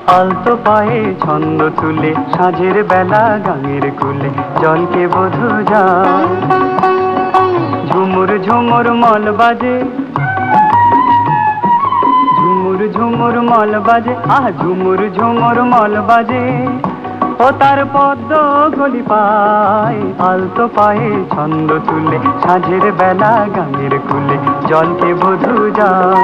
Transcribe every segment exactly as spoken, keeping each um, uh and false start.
আলতো পায়ে ছন্দ তুলে সাঁঝের বেলা গাঙের কুলে জলকে বধূ যায়। ঝুমুর ঝুমুর মল বাজে, ঝুমুর ঝুমুর মল বাজে, আহ ঝুমুর ঝুমুর মল বাজে, ও তার পদ্ম গলি পায়। আলতো পায়ে ছন্দ তুলে সাঁঝের বেলা গাঙের কুলে জলকে বধূ যায়।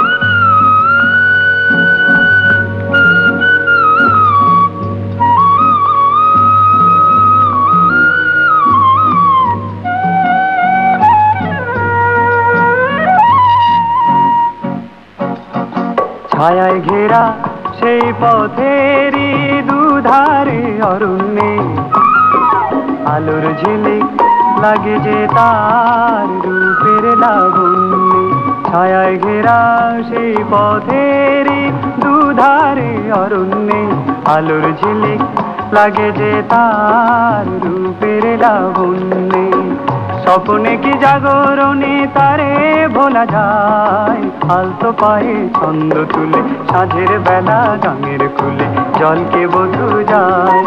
ছায়ায় ঘেরা সেই পথেরই দুধারে অরণ্যে আলোর ঝিলিক লাগে যে তার রূপের লাবণ্যে। ছায়ায় ঘেরা সেই পথেরই দুধারে অরণ্যে আলোর ঝিলিক লাগে যে তার রূপের লাবণ্যে। স্বপ্নে কি জাগরণে তারে ভোলা যায়। আলতো পায়ে ছন্দ তুলে সাঁঝের বেলা গাঙের কুলে জলকে বধূ যায়।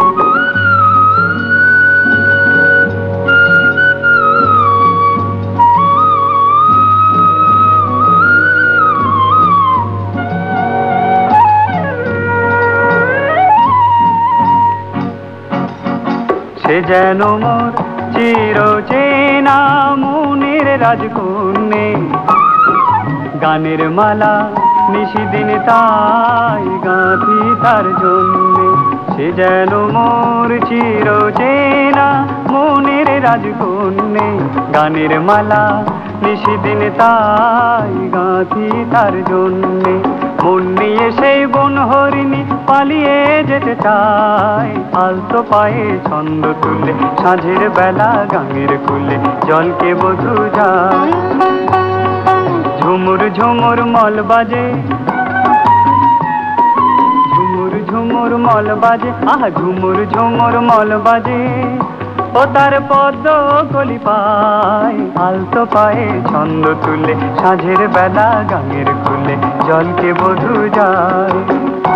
সে যেন মোর চির চেনা মনের রাজকন্যে, গানের মালা নিশিদিন তাই গাঁথি তার জন্যে। সে যেন মোর চির চেনা মনের রাজকন্যে, গানের মালা নিশিদিন তাই গাঁথি তার জন্যে। মন নিয়ে সেই বন হরিণী পালিয়ে যেতে চায়। আলতো পায়ে ছন্দ তুলে সাঁঝের বেলা গাঙের কুলে জলকে বধূ যায়। ঝুমুর ঝুমুর মল বাজে, ঝুমুর ঝুমুর মল বাজে, আহ ঝুমুর ঝুমুর মল বাজে, ও তার পদ্ম গলি পায়। আলতো পায়ে ছন্দ তুলে সাঁঝের বেলা গাঙের কুলে জলকে বধূ যায়।